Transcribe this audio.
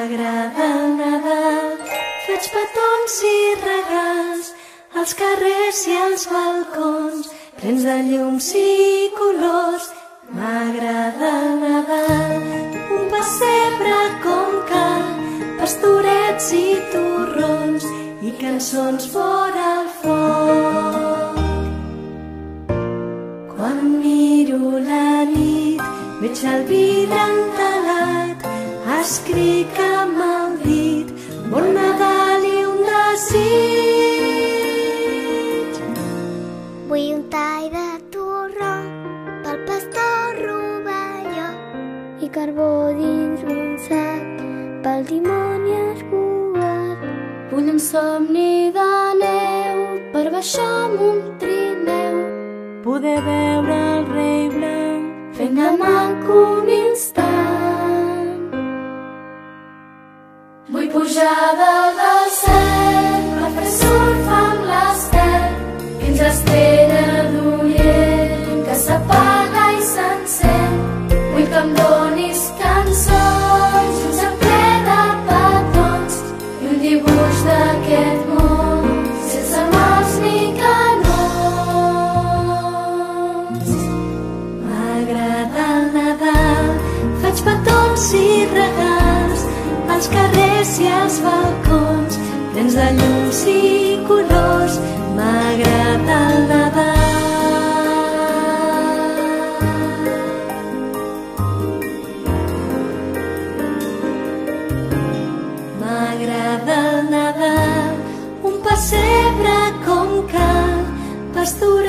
M'agrada el Nadal, faig petons i regals als carrers i als balcons, plens de llums i colors. M'agrada el Nadal, un pessebre com cal, pastorets i torrons i cançons fora al foc. Quan miro la nit, veig el vidre entelat, escric amb el dit, bon Nadal i un desig. Vull un tall de torró pel pastor rovelló i carbó dins un sac pel dimoni escuat. Vull un somni de neu per baixar amb un trineu, poder veure el rei blanc fent de maco un instant. Vull pujar dalt del cel per fer surf amb l'estel fins a estrella d'Orient que s'apaga i s'encén. Vull que em donis cançons i un cel ple de petons i un dibuix d'aquest món sense mals ni canons. M'agrada el Nadal, faig petons i regals als carrers i als balcons, plens de llums i colors. M'agrada el Nadal. M'agrada el Nadal, un pessebre com cal, pastor